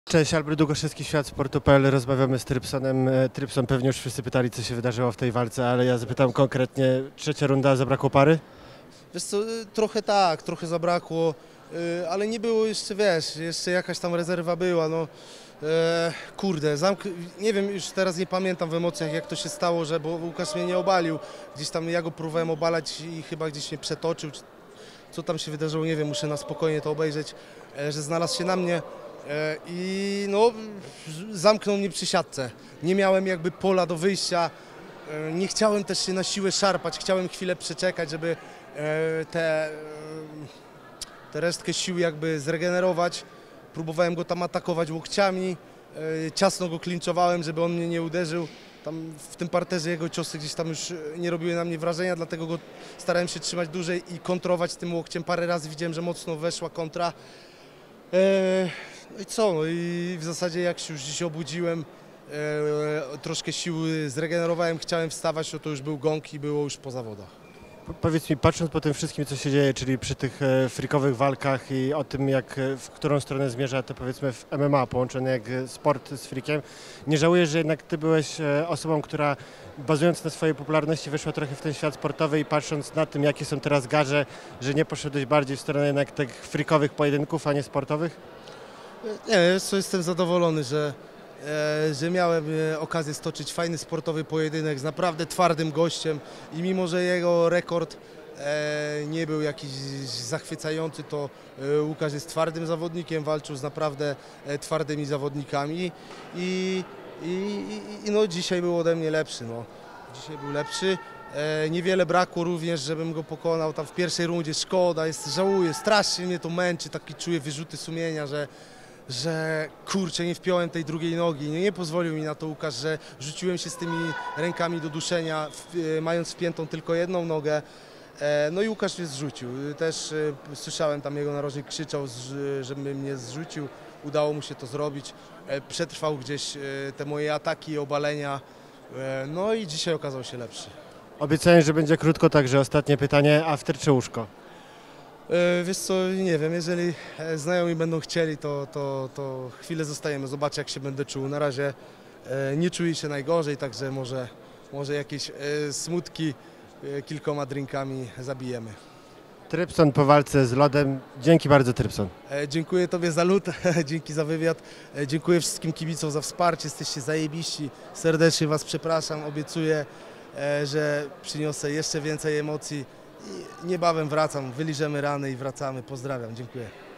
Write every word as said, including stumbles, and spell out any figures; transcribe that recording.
Cześć, Albert Długoszewski, Świat Sportu kropka pe el. Rozmawiamy z Trypsonem. Trypson, pewnie już wszyscy pytali, co się wydarzyło w tej walce, ale ja zapytam konkretnie, trzecia runda, zabrakło pary? Wiesz co, trochę tak, trochę zabrakło, ale nie było jeszcze, wiesz, jeszcze jakaś tam rezerwa była, no e, kurde, zamk nie wiem, już teraz nie pamiętam w emocjach, jak to się stało, że, bo Łukasz mnie nie obalił, gdzieś tam ja go próbowałem obalać i chyba gdzieś mnie przetoczył, co tam się wydarzyło, nie wiem, muszę na spokojnie to obejrzeć, e, że znalazł się na mnie e, i no, zamknął mnie przy siatce, nie miałem jakby pola do wyjścia, e, nie chciałem też się na siłę szarpać, chciałem chwilę przeczekać, żeby Te, te resztkę sił jakby zregenerować. Próbowałem go tam atakować łokciami, ciasno go klinczowałem, żeby on mnie nie uderzył. Tam w tym parterze jego ciosy gdzieś tam już nie robiły na mnie wrażenia, dlatego go starałem się trzymać dłużej i kontrować tym łokciem. Parę razy widziałem, że mocno weszła kontra. No i co? No i w zasadzie jak się już dziś obudziłem, troszkę sił zregenerowałem, chciałem wstawać, no to już był gong i było już po zawodach. Powiedz mi, patrząc po tym wszystkim, co się dzieje, czyli przy tych e, freakowych walkach i o tym, jak, w którą stronę zmierza to, powiedzmy, w em em a połączone jak sport z freakiem, nie żałujesz, że jednak ty byłeś e, osobą, która bazując na swojej popularności wyszła trochę w ten świat sportowy i patrząc na tym, jakie są teraz garze, że nie poszedłeś bardziej w stronę jednak tych freakowych pojedynków, a nie sportowych? Nie, wiesz co, jestem zadowolony, że że miałem okazję stoczyć fajny sportowy pojedynek z naprawdę twardym gościem i mimo, że jego rekord nie był jakiś zachwycający, to Łukasz jest twardym zawodnikiem, walczył z naprawdę twardymi zawodnikami i, i, i no, dzisiaj był ode mnie lepszy. No. Dzisiaj był lepszy. Niewiele brakło również, żebym go pokonał tam w pierwszej rundzie. Szkoda, jest, żałuję, strasznie mnie to męczy, taki czuję wyrzuty sumienia, że że kurczę, nie wpiąłem tej drugiej nogi, nie, nie pozwolił mi na to Łukasz, że rzuciłem się z tymi rękami do duszenia, w, mając wpiętą tylko jedną nogę, e, no i Łukasz mnie zrzucił. Też e, słyszałem, tam jego narożnik krzyczał, żeby mnie zrzucił, udało mu się to zrobić, e, przetrwał gdzieś e, te moje ataki, obalenia, e, no i dzisiaj okazał się lepszy. Obiecałem, że będzie krótko, także ostatnie pytanie, after czy łóżko? Wiesz co, nie wiem, jeżeli znajomi będą chcieli, to, to, to chwilę zostajemy, zobaczę jak się będę czuł. Na razie nie czuję się najgorzej, także może, może jakieś smutki kilkoma drinkami zabijemy. Trypson po walce z lodem. Dzięki bardzo, Trypson. Dziękuję Tobie za lód, dzięki za wywiad, dziękuję wszystkim kibicom za wsparcie, jesteście zajebiści, serdecznie Was przepraszam, obiecuję, że przyniosę jeszcze więcej emocji. I niebawem wracam, wyliżemy rany i wracamy. Pozdrawiam, dziękuję.